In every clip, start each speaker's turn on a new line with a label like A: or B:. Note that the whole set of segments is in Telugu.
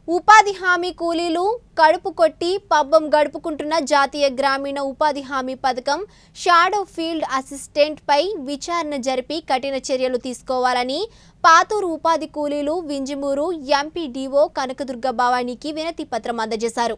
A: ఉపాధి హామీ కూలీలు కడుపు కొట్టి పబ్బం గడుపుకుంటున్న జాతీయ గ్రామీణ ఉపాధి హామీ పథకం షాడో ఫీల్డ్ అసిస్టెంట్ పై విచారణ జరిపి కఠిన చర్యలు తీసుకోవాలని పాతూరు ఉపాధి కూలీలు వింజమూరు ఎంపీడీఓ కనకదుర్గ భవానీకి వినతి పత్రం అందజేశారు.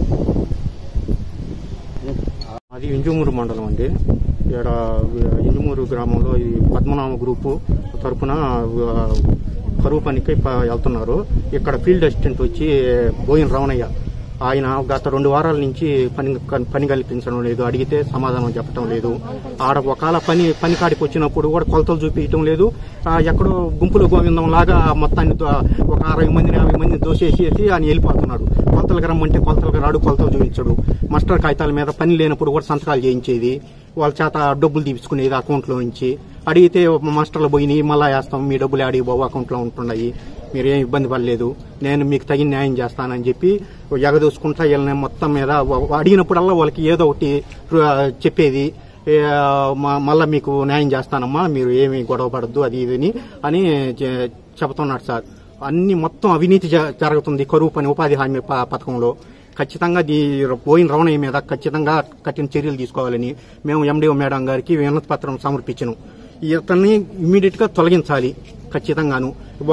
B: అది వింజమూరు మండలం అండి. ఇక్కడ వింజమూరు గ్రామంలో ఈ పద్మనామ గ్రూపు తరఫున కరువు పనికి వెళ్తున్నారు. ఇక్కడ ఫీల్డ్ అసిస్టెంట్ వచ్చి బోయిన రమణయ్య ఆయన గత 2 వారాల నుంచి పని కల్పించడం లేదు, అడిగితే సమాధానం చెప్పడం లేదు. ఆడ ఒకవేళ పని కాడికి వచ్చినప్పుడు కూడా కొలతలు చూపించడం లేదు. ఎక్కడో గుంపులు గోవిందం లాగా మొత్తాన్ని ఒక 60 మందిని 50 మందిని దోసేసేసి ఆయన వెళ్ళిపోతున్నాడు. కొలతలకు రమ్మంటే కొలతలకు రాడు, కొలతలు చూపించడు. మాస్టర్ కాగితాల మీద పని లేనప్పుడు కూడా సంతకాలు చేయించేది, వాళ్ళ చేత డబ్బులు తీపించుకునేది అకౌంట్లో నుంచి. అడిగితే మాస్టర్లు పోయినాయి, మళ్ళా వేస్తాం, మీ డబ్బులు ఆడికి బాబు అకౌంట్లో ఉంటున్నాయి, మీరేం ఇబ్బంది పడలేదు, నేను మీకు తగిన న్యాయం చేస్తానని చెప్పి ఎగదూసుకుంటా వీళ్ళని మొత్తం మీద అడిగినప్పుడల్లా వాళ్ళకి ఏదో ఒకటి చెప్పేది. మళ్ళా మీకు న్యాయం చేస్తానమ్మా, మీరు ఏమి గొడవ పడద్దు అది ఇది అని చెబుతున్నాడు సార్. అన్ని మొత్తం అవినీతి జరుగుతుంది కరువు పని ఉపాధి హామీ పథకంలో. ఖచ్చితంగా పోయిన రమణయ్య మీద ఖచ్చితంగా కఠిన చర్యలు తీసుకోవాలని మేము ఎండీఓ మేడం గారికి వినతి పత్రం సమర్పించాము. ఇతన్ని ఇమ్మీడియట్ గా తొలగించాలి ఖచ్చితంగాను.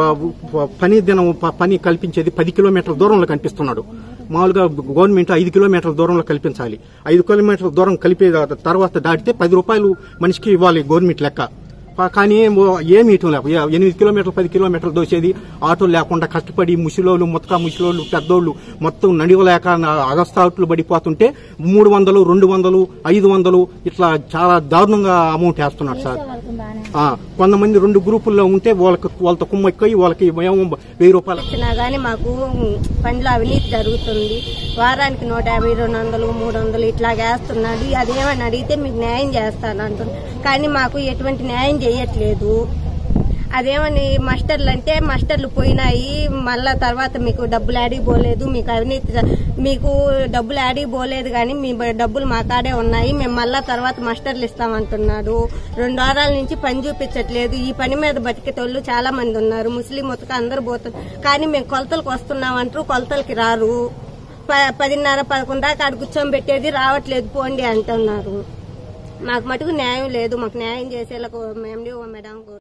B: పని కల్పించేది 10 కిలోమీటర్ల దూరంలో కనిపిస్తున్నాడు. మామూలుగా గవర్నమెంట్ 5 కిలోమీటర్ల దూరంలో కల్పించాలి. 5 కిలోమీటర్ల దూరం కలిపే తర్వాత దాటితే 10 రూపాయలు మనిషికి ఇవ్వాలి గవర్నమెంట్ లెక్క. కానీ ఏమి ఇవ్వటం లేక 8 కిలోమీటర్లు 10 కిలోమీటర్లు దోసేది. ఆటోలు లేకుండా కష్టపడి ముసిలోళ్ళు ముతక ముసిలోళ్ళు పెద్దోళ్ళు మొత్తం నడివలేక అగస్తాట్లు పడిపోతుంటే 300, 200, 500 ఇట్లా చాలా దారుణంగా అమౌంట్ వేస్తున్నారు సార్. కొంతమంది 2 గ్రూపుల్లో ఉంటే వాళ్ళతో కుమ్మెక్కి వాళ్ళకి 1000 రూపాయలు
C: ఇచ్చినా గానీ మాకు పనిలో అవినీతి జరుగుతుంది. వారానికి 150, 200, 300 ఇట్లా వేస్తున్నాడు. అదేమని అడిగితే మీకు న్యాయం చేస్తాను అంటున్నాడు, కానీ మాకు ఎటువంటి న్యాయం చేయట్లేదు. అదేమని మాస్టర్లు అంటే మాస్టర్లు పోయినాయి, మళ్ళా తర్వాత మీకు డబ్బులు ఆడికి పోలేదు, మీకు అవినీతి మీకు డబ్బులు ఆడికి పోలేదు కానీ మీ డబ్బులు మా కాడే ఉన్నాయి, మేము మళ్ళా తర్వాత మాస్టర్లు ఇస్తామంటున్నాడు. 2 వారాల నుంచి పని చూపించట్లేదు. ఈ పని మీద బతికేటోళ్ళు చాలా మంది ఉన్నారు, ముస్లిం ముతక అందరు పోతున్నారు. కానీ మేము కొలతలకు వస్తున్నామంటారు, కొలతలకి రారు. 10:30, 11 దాకా ఆడ కూర్చొని పెట్టేది, రావట్లేదు పోండి అంటున్నారు. మాకు మటుకు న్యాయం లేదు. మాకు న్యాయం చేసేలా ఎండీఓ మేడం